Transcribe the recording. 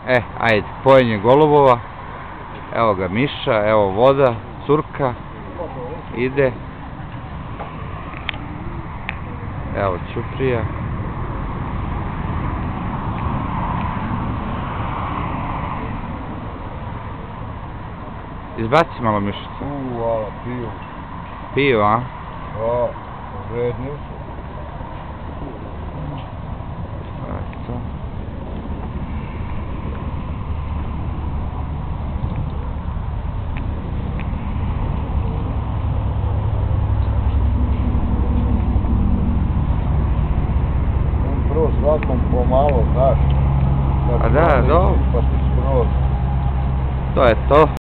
Ajde, pojenje golubova. Evo ga miša, evo voda, curka. Ide. Evo ćuprija. Izbaci malo mišicu. Ala, piju. Piju, a? Da, vredni su. Eto. Prvo svakom pomalo, znaš. A da, dobro. Pa ti skroz. To je to.